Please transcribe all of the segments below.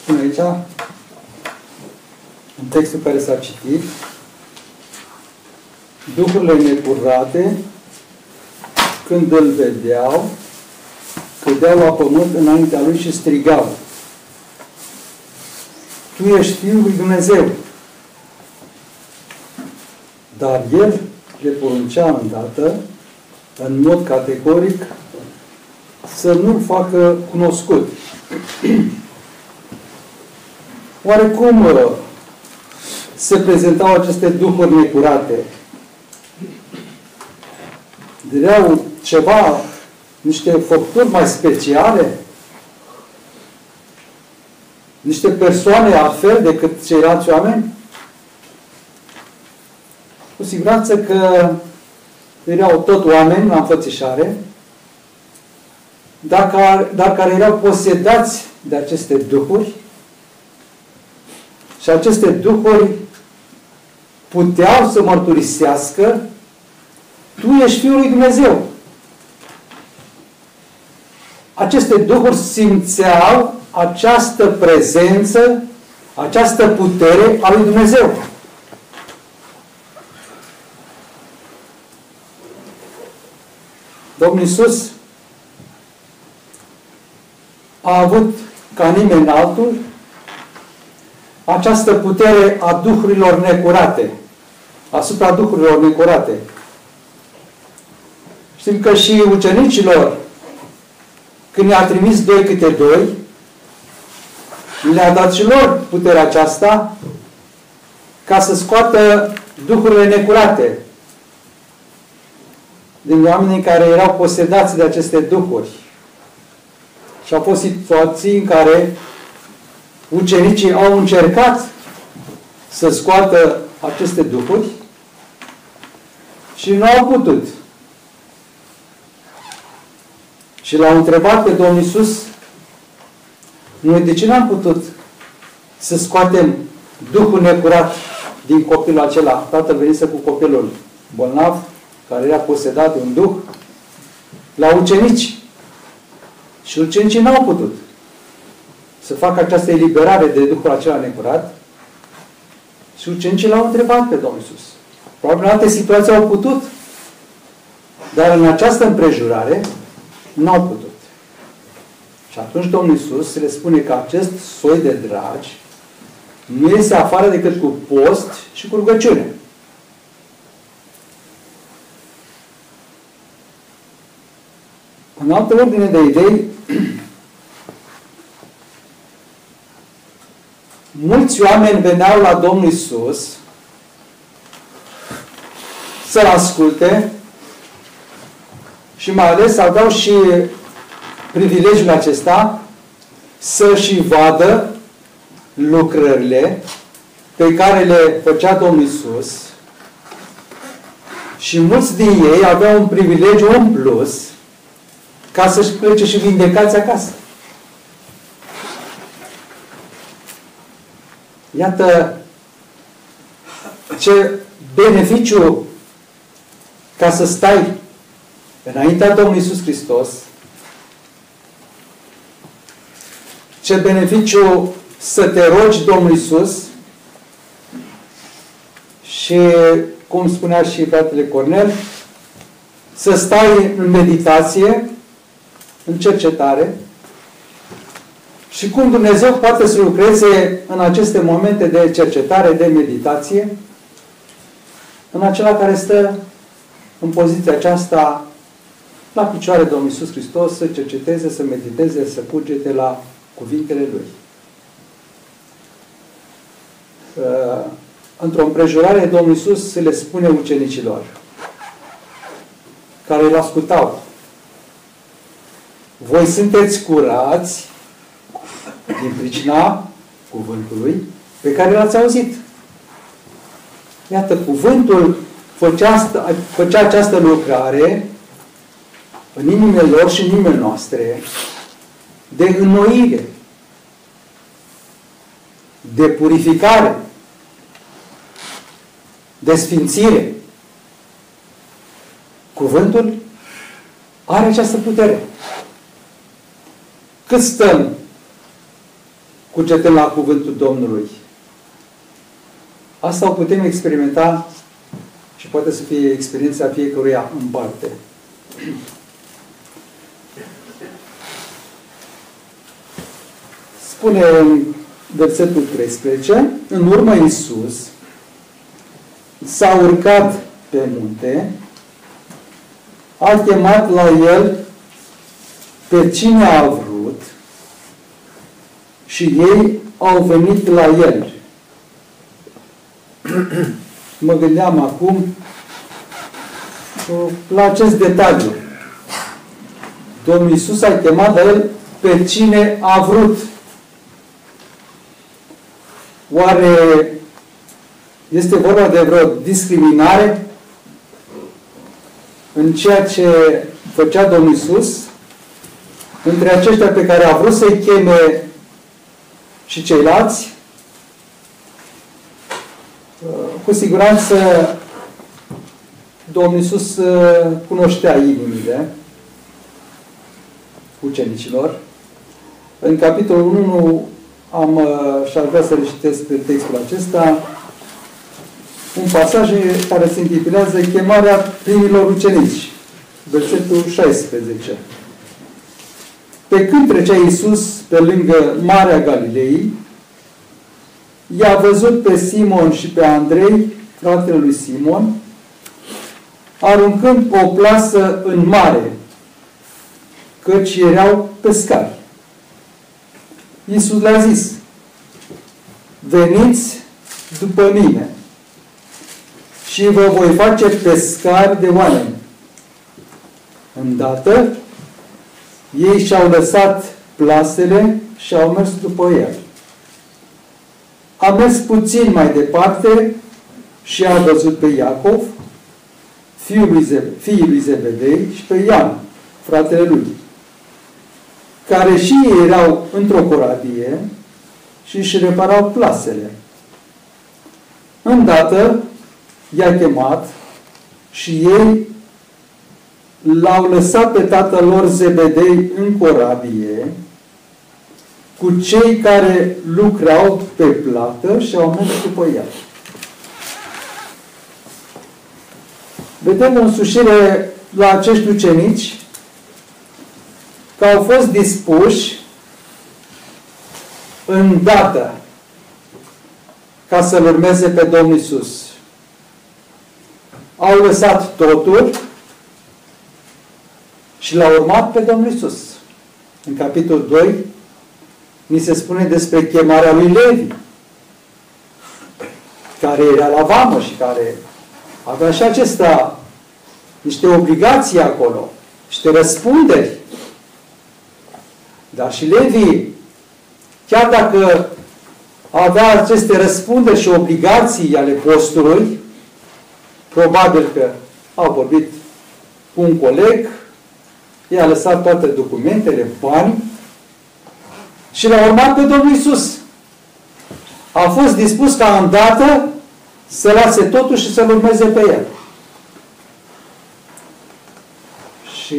spune aici, în textul care s-a citit, duhurile necurate, când îl vedeau, cădeau la pământ înaintea lui și strigau: Tu ești Fiul lui Dumnezeu. Dar el le poruncea îndată, în mod categoric, să nu-l facă cunoscut. Oare cum se prezentau aceste duhuri necurate? Dereau ceva, niște făpturi mai speciale? Niște persoane altfel decât ceilalți oameni? Cu siguranță că erau tot oameni la înfățișare, dar care erau posedați de aceste duhuri, și aceste duhuri puteau să mărturisească: Tu ești Fiul lui Dumnezeu. Aceste duhuri simțeau această prezență, această putere a lui Dumnezeu. Domnul Iisus a avut, ca nimeni altul, această putere a duhurilor necurate, asupra duhurilor necurate. Știm că și ucenicilor, când i-a trimis 2 câte 2, le-a dat și lor puterea aceasta ca să scoată duhurile necurate din oamenii care erau posedați de aceste duhuri. Și au fost situații în care ucenicii au încercat să scoată aceste duhuri și nu au putut. Și l-au întrebat pe Domnul Iisus: noi de ce n-am putut să scoatem duhul necurat din copilul acela? Tatăl venise cu copilul bolnav, care era posedat de un duh, la ucenici. Și ucenicii n-au putut să facă această eliberare de duhul acela necurat. Și ucenicii l-au întrebat pe Domnul Iisus. Probabil în alte situații au putut, dar în această împrejurare n-au putut. Și atunci Domnul Iisus le spune că acest soi de dragi nu iese afară decât cu post și cu rugăciune. În altă ordine de idei, mulți oameni veneau la Domnul Iisus să-L asculte și mai ales aveau și privilegiul acesta să și vadă lucrările pe care le făcea Domnul Iisus, și mulți din ei aveau un privilegiu în plus ca să-și plece și vindecați acasă. Iată ce beneficiu ca să stai înaintea Domnului Iisus Hristos, ce beneficiu să te rogi Domnul Iisus și, cum spunea și fratele Cornel, să stai în meditație, în cercetare, și cum Dumnezeu poate să lucreze în aceste momente de cercetare, de meditație, în acela care stă în poziția aceasta la picioare Domnului Iisus Hristos, să cerceteze, să mediteze, să cugete la cuvintele Lui. Într-o împrejurare, Domnul Iisus le spune ucenicilor care îl ascultau: voi sunteți curați din pricina cuvântului pe care l-ați auzit. Iată, cuvântul făcea această lucrare în inimile lor și în inimile noastre de înnoire, de purificare, de sfințire. Cuvântul are această putere. Cât stăm cugetăm la cuvântul Domnului. Asta o putem experimenta și poate să fie experiența fiecăruia în parte. Spune în versetul 13, în urmă Iisus s-a urcat pe munte, a chemat la el pe cine a vrut și ei au venit la el. Mă gândeam acum la acest detaliu. Domnul Iisus a chemat la el pe cine a vrut. Oare este vorba de vreo discriminare în ceea ce făcea Domnul Iisus între aceștia pe care a vrut să-i cheme și ceilalți? Cu siguranță Domnul Iisus cunoștea inimile ucenicilor. În capitolul 1 și aș vrea să le citesc pe textul acesta un pasaj care se intitulează Chemarea primilor ucenici, versetul 16. Pe când trecea Iisus pe lângă Marea Galilei, i-a văzut pe Simon și pe Andrei, fratele lui Simon, aruncând o plasă în mare, căci erau pescari. Iisus le-a zis, veniți după mine și vă voi face pescari de oameni. Îndată, ei și-au lăsat plasele și au mers după el. A mers puțin mai departe și a văzut pe Iacov, fiul lui Zebedei, și pe Ioan, fratele lui, care și ei erau într-o corabie și își reparau plasele. Îndată i-a chemat și ei l-au lăsat pe tatăl lor Zebedei în corabie cu cei care lucrau pe plată și au mers după ea. Vedem o însușire la acești ucenici că au fost dispuși îndată ca să-L urmeze pe Domnul Iisus. Au lăsat totul și L-au urmat pe Domnul Iisus. În capitolul 2 ni se spune despre chemarea lui Levi, care era la vamă și care avea și acesta niște obligații acolo, niște răspunderi. Dar și Levi, chiar dacă avea aceste răspunderi și obligații ale postului, probabil că au vorbit cu un coleg, i-a lăsat toate documentele, bani și l-a urmat pe Domnul Iisus. A fost dispus ca îndată să lase totul și să-L urmeze pe El. Și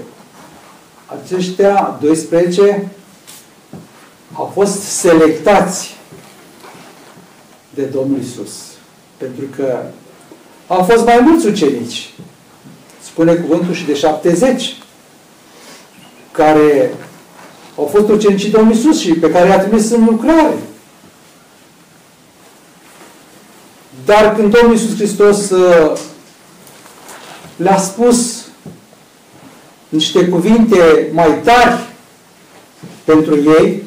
aceștia 12 au fost selectați de Domnul Iisus. Pentru că au fost mai mulți ucenici. Spune cuvântul și de 70 care au fost ucenicii Domnului Iisus și pe care i-a trimis în lucrare. Dar când Domnul Iisus Hristos le-a spus niște cuvinte mai tari pentru ei,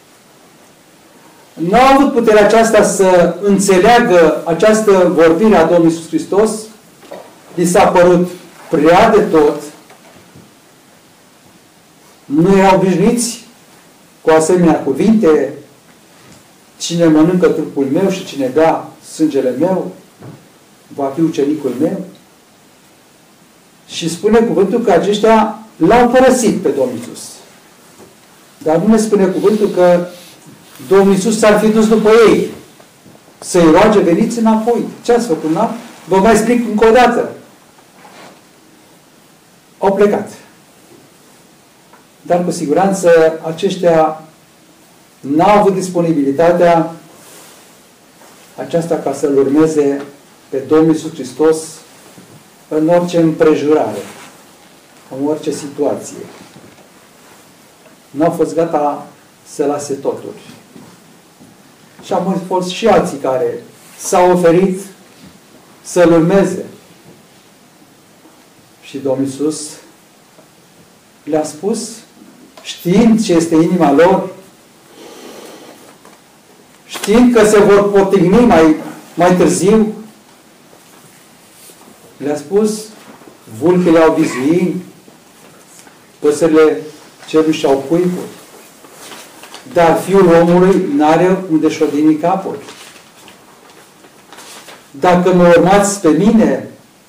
nu au avut puterea aceasta să înțeleagă această vorbire a Domnului Iisus Hristos. Li s-a părut prea de tot. Nu erau obișnuiți cu asemenea cuvinte. Cine mănâncă trupul meu și cine bea sângele meu va fi ucenicul meu. Și spune cuvântul că aceștia l-au părăsit pe Domnul Iisus. Dar nu ne spune cuvântul că Domnul Iisus s-ar fi dus după ei. Să-i roage, veniți înapoi. Ce ați făcut? Na? Vă mai explic încă o dată. Au plecat. Dar cu siguranță aceștia n-a avut disponibilitatea aceasta ca să-L urmeze pe Domnul Iisus Hristos în orice împrejurare, în orice situație. Nu au fost gata să lase totul. Și au fost și alții care s-au oferit să-L urmeze. Și Domnul Iisus le-a spus, știind ce este inima lor, știind că se vor potigni mai târziu, le-a spus, vulpile au vizui, păsările cerului și-au cuiburi, dar Fiul omului n-are unde și-o dini capul. Dacă mă urmați pe mine,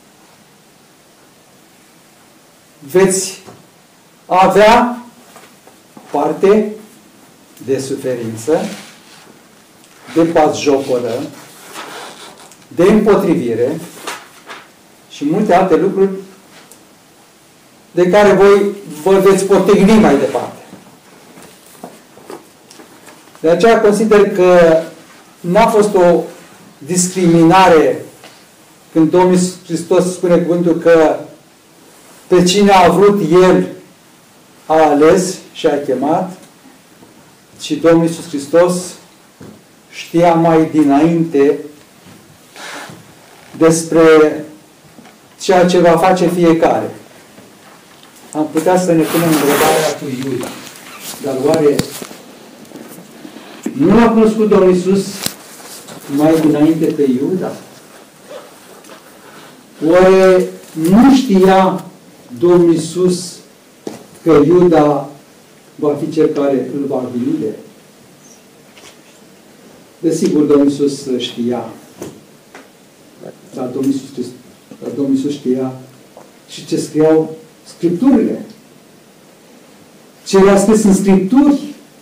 veți avea parte de suferință, de batjocură, de împotrivire și multe alte lucruri de care voi vă veți potigni mai departe. De aceea consider că n-a fost o discriminare când Domnul Hristos spune cuvântul că pe cine a vrut El a ales și a chemat, și Domnul Iisus Hristos știa mai dinainte despre ceea ce va face fiecare. Am putea să ne punem întrebarea cu Iuda. Dar oare nu l-a cunoscut Domnul Iisus mai dinainte pe Iuda? Oare nu știa Domnul Iisus că Iuda va fi cel care îl va vinde? Desigur, Domnul Iisus știa. Dar Domnul Iisus știa și ce scriau Scripturile. Ce era scris în Scripturi.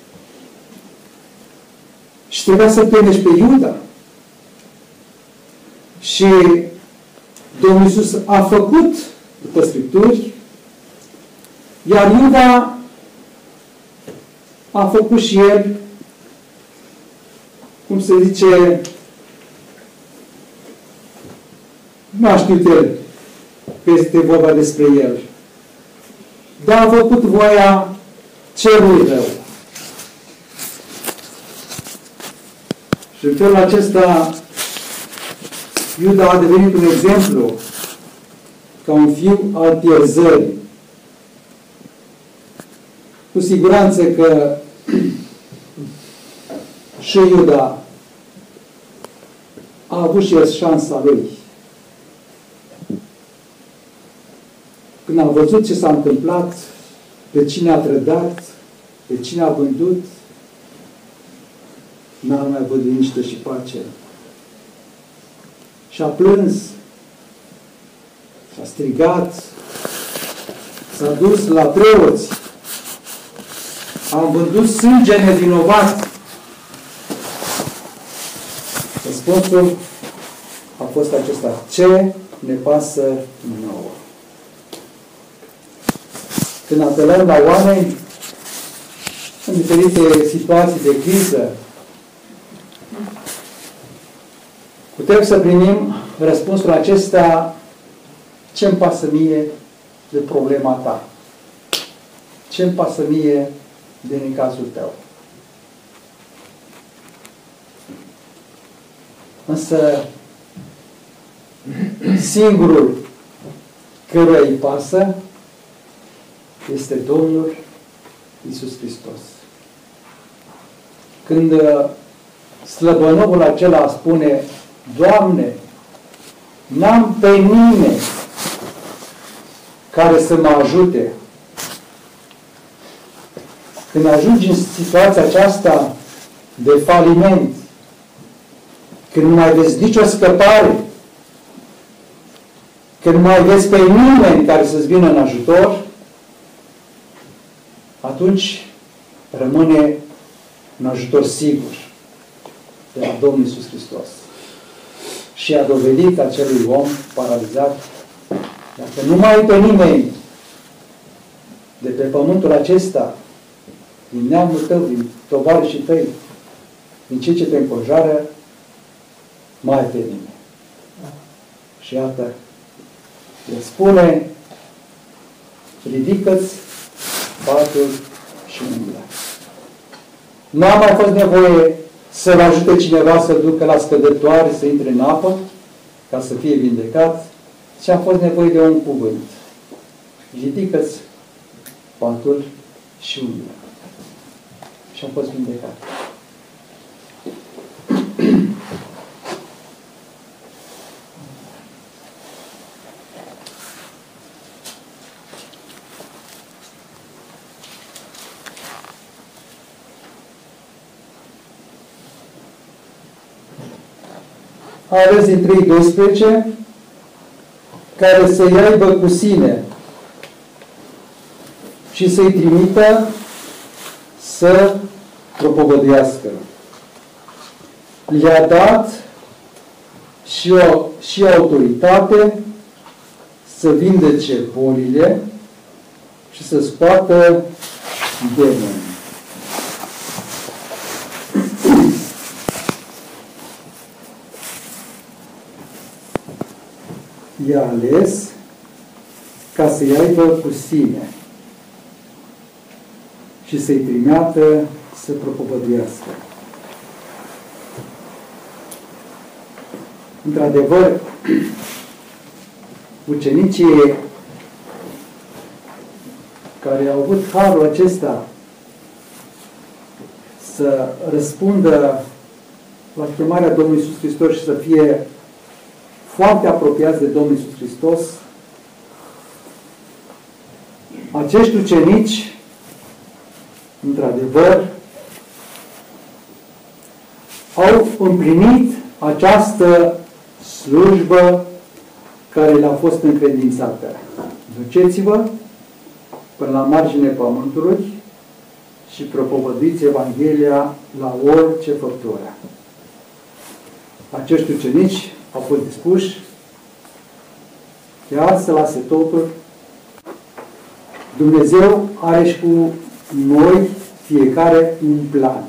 Și trebuia să prinde și pe Iuda. Și Domnul Iisus a făcut după Scripturi, iar Iuda a făcut și el, cum se zice, nu a știut el că este vorba despre el, dar a făcut voia celui rău. Și în felul acesta Iuda a devenit un exemplu ca un fiu al pierzării. Cu siguranță că și Iuda a avut și el șansa lui. Când a văzut ce s-a întâmplat, pe cine a trădat, pe cine a vândut, n-a mai avut liniște și pace. Și a plâns, și-a strigat, s-a dus la preoți, am vândut sânge nevinovat. Răspunsul a fost acesta: ce ne pasă nouă? Când apelăm la oameni în diferite situații de criză, putem să primim răspunsul acesta: ce-mi pasă mie de problema ta? Ce-mi pasă mie de necazul tău? Însă singurul căruia îi pasă este Domnul Iisus Hristos. Când slăbănogul acela spune: Doamne, n-am pe nimeni care să mă ajute. Când ajungi în situația aceasta de faliment, când nu mai vezi nicio scăpare, când nu mai vezi pe nimeni care să-ți vină în ajutor, atunci rămâne un ajutor sigur de la Domnul Iisus Hristos. Și a dovedit acelui om paralizat: dacă nu mai ai pe nimeni de pe pământul acesta din neamul tău, din tovarășii tăi, din cei ce te înconjoară, mai pe nimeni. Și iată, el spune, ridică-ți patul și umblă. Nu a mai fost nevoie să-l ajute cineva să ducă la scădătoare, să intre în apă, ca să fie vindecat, și a fost nevoie de un cuvânt. Ridică-ți patul și umblă. Și a fost vindecat. Aveți din 3:12, care să-i aibă cu sine și să-i trimită să propovăduiască. Le-a dat și autoritate să vindece bolile și să scoată demonii. I-a ales ca să-i aibă cu sine și să-i trimeată să propovăduiască. Într-adevăr, ucenicii care au avut harul acesta să răspundă la chemarea Domnului Iisus Hristos și să fie foarte apropiați de Domnul Iisus Hristos, acești ucenici, într-adevăr, au împlinit această slujbă care le-a fost încredințată. Duceți-vă până la marginea pământului și propovăduiți Evanghelia la orice făptură. Acești ucenici au fost dispuși chiar să lase totul. Dumnezeu are și cu noi fiecare un plan.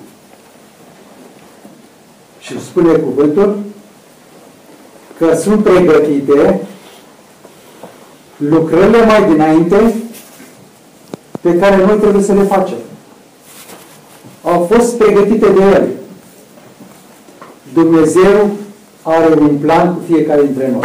Și spune cuvântul că sunt pregătite lucrările mai dinainte pe care noi trebuie să le facem. Au fost pregătite de El. Dumnezeu are un plan cu fiecare dintre noi.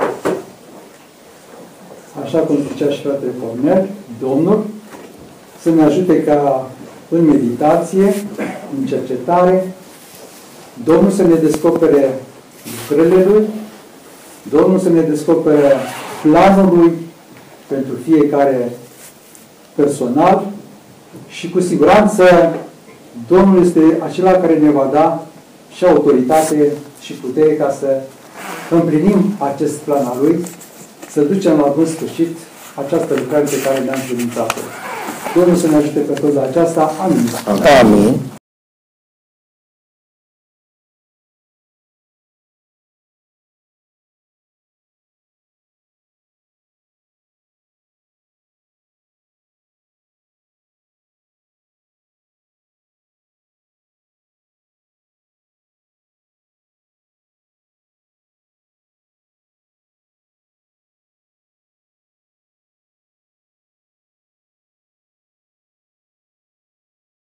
Așa cum zicea și fratele Cornel, Domnul să ne ajute ca în meditație, în cercetare, Domnul să ne descopere lucrările Lui, Domnul să ne descopere planul Lui pentru fiecare personal și cu siguranță Domnul este acela care ne va da și autoritate și putere ca să împlinim acest plan al Lui, să ducem la bun sfârșit această lucrare pe care ne-am credințat-o. Domnul să ne ajute pe toți la aceasta. Amin. Amin.